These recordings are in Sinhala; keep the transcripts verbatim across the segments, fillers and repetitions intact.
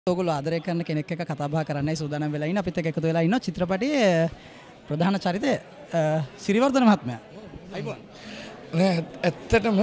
ඔයගොල්ලෝ ආදරය කරන කෙනෙක් එක්ක කතා බහ කරන්නයි සූදානම් වෙලා ඉන්නේ. අපිත් එක්ක එකතු වෙලා ඉන්නවා චිත්‍රපටයේ ප්‍රධාන චරිතය සිරිවර්ධන මහත්මයා. අයිබෝන්. නෑ ඇත්තටම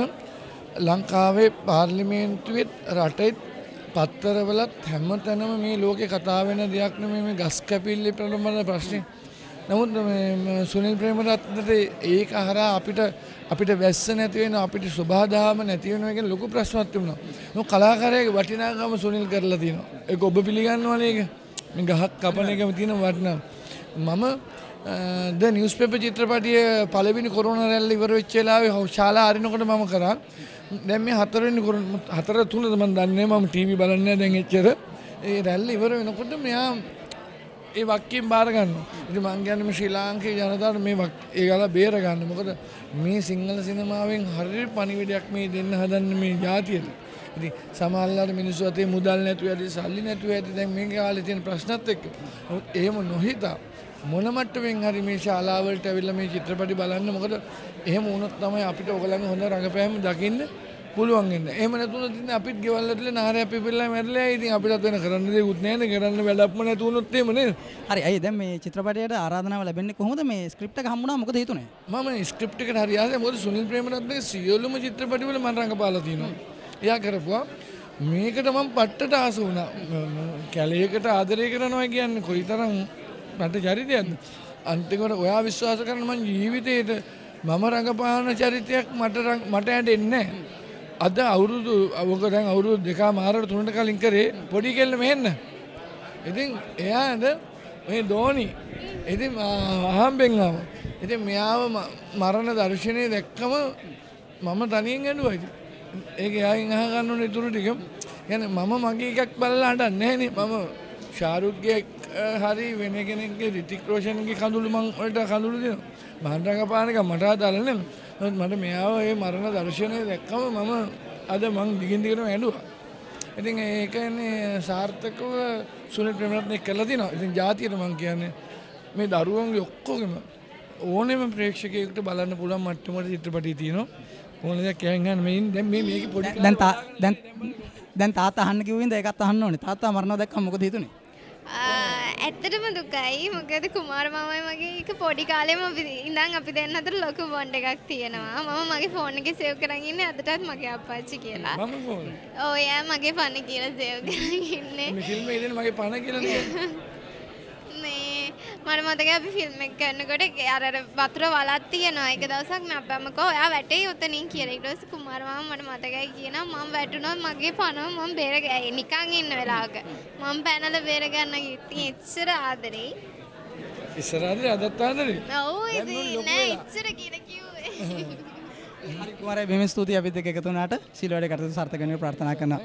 ලංකාවේ පාර්ලිමේන්තුවේ රටේ පත්තරවලත් හැමතැනම මේ ලෝකේ කතා වෙන දෙයක් නෙමෙයි මේ ගස් කැපිල්ල ප්‍රබල ප්‍රශ්නේ. නමුත් මේ සුනිල් ප්‍රේමරත්නට ඒක හරහා අපිට අපිට වැස්ස නැති වෙන අපිට සබහාදහම නැති වෙනවා කියන ලොකු ප්‍රශ්නයක් තිබුණා. මොකද කලාකාරයෙක් වටිනාකම සුනිල් කරලා තියෙනවා. ඒක ඔබ පිළිගන්නවනේ ඒක. මේ ගහක් කපන එකම තියෙන වටිනාකම. මම ද නිවුස්පේපර් චිත්‍රපටයේ පළවෙනි කොරෝනා රැල්ල ඉවර වෙච්ච වෙලාවේ ශාලා අරිනකොට මම කරා. දැන් මේ හතරවෙනි හතර තුනද මම දන්නේ මම ටීවී බලන්නේ දැන් එච්චර. ඒ රැල්ල ඉවර වෙනකොට මෙයා ඒ වක්කීම් බාර ගන්නවා. ඉතින් මං කියන්නේ මේ ශ්‍රී ලාංකේය ජනතාවට මේ ඒ ගාලා බේර ගන්න. මොකද මේ සිංහල සිනමාවෙන් හරිය පණිවිඩයක් මේ දෙන්න හදන්නේ මේ ජාතියට. ඉතින් සමහරවල්ලාට මිනිස්සු අතේ මුදල් නැතුව ඇති සල්ලි නැතුව ඇති දැන් මේ කාලේ තියෙන ප්‍රශ්නත් එක්ක. නමුත් එහෙම නොහිතා මොන මට්ටමින් හරි මේ ශාලාවලට ඇවිල්ලා මේ චිත්‍රපටි බලන්න. මොකද එහෙම වුණොත් තමයි අපිට ඔයගලගේ හොඳ රඟපෑම දකින්න පුළුවන් වෙන්නේ. එහෙම නැතුනොත් ඉතින් අපිත් ගෙවල් ඇතුලේ නාරය පිපිලා මැරලා ඉතින් අපිටත් වෙන කරන්න දෙයක් නැහැ නේ. කරන්න වැඩක්ම නැතු වුණොත් එහෙම නේද? හරි. අය දැන් මේ චිත්‍රපටයට ආරාධනාව ලැබෙන්නේ කොහොමද? මේ ස්ක්‍රිප්ට් එක හම්බුණා මොකද හේතුනේ? මම ස්ක්‍රිප්ට් එකට හරි ආසයි. මොකද සුනිල් ප්‍රේමරත්නගේ සියලුම චිත්‍රපටි වල මම රඟපාලා තියෙනවා. එයා කරපුවා මේකට මම පට්ටට ආස වුණා. කැලේකට ආදරය කරනවා කියන්නේ කොයිතරම් මට චරිතයක්ද? අන්තිමට ඔයා විශ්වාස කරන මං ජීවිතේට මම රඟපාන චරිතයක් මට මට ඇඬෙන්නේ නැහැ. අද අවුරුදු ඔක දැන් අවුරුදු දෙකමාරට තුනට කලින් කරේ පොඩි කෙල්ල මෙහෙන්න. ඉතින් එයාද මේ ධෝනි ඉතින් අහම්බෙන් ආවා. ඉතින් මෙයාව මරණ දර්ශනය දැක්කම මම තනියෙන් ඇඬුවා ඉතින්. ඒක එයාගෙන් අහ ගන්න ඕනේ ඉතුරු ටික. කියන්නේ මම මගේ එකක් බලලා හඬන්නේ නැහැ නේ. මම ශාරුක්ගේ හරි වෙන කෙනෙක්ගේ රිතික් රෝෂන්ගේ කඳුළු මං වලට කඳුළු දෙනවා. මහන් රඟපාන එක මට අදාළ නෙමෙයි. මට මෙයාව මේ මරණ දර්ශනය දැක්කම මම අද මං දිගින් දිගටම ඇඬුවා. ඉතින් ඒකනේ සාර්ථකව සුනිල් ප්‍රේමරත්න කළා දිනවා. ඉතින් ජාතියට මං කියන්නේ මේ දරුවන්ගේ ඔක්කොගෙම ඕනෙම ප්‍රේක්ෂකයෙකුට බලන්න පුළුවන් මට්ටමට චිත්‍රපටි තියෙනවා. ඕන දෙයක් කියන් ගන්න මේ දැන් මේ මේකේ පොඩි දැන් දැන් දැන් තාත්තා අහන්න කිව්වින්ද ඒකත් අහන්න ඕනේ. තාත්තා මරනවා දැක්කම මොකද හිතුනේ? ඇත්තටම දුකයි. මොකද කුමාර මාමයි මගේ එක පොඩි කාලේම ඉඳන් අපි දෙන්න අතර ලොකු බොන්ඩ් එකක් තියෙනවා. මම මගේ ෆෝන් එකේ සේව් කරන් ඉන්නේ අදටත් මගේ අප්පච්චි කියලා. මම ෆෝන්. ඔව් එයා මගේ පණ කියලා සේව් කරන් ඉන්නේ. මේ ෆිල්ම් එකේ දෙන මගේ පණ කියලා නේද? මේ මට මතකයි අපි ෆිල්ම් එක කරනකොට අර අර වතුර වලක් තියෙනවා. එක දවසක් මම අප්පම කෝ ඔයා වැටේ උතනින් කියලා. ඊට පස්සේ කුමාර මාමා මට මතකයි කියනවා මම වැටුණොත් මගේ පණව මම බේරගෑ නිකන් ඉන්න වෙලාවක මම පැනලා බේර ගන්න ඉතින් එච්චර ආදරේ. ඉස්සර ආදරේ අදත් ආදරේ. ඔව් ඉතින් නෑ එච්චර කියලා කිව්වේ. හරි කුමාරයි බෙහෙම ස්තුතියි අපිත් එක්ක එකතු වුණාට. සිල් වැඩේ කටයුතු සාර්ථක වෙන්න ප්‍රාර්ථනා කරනවා.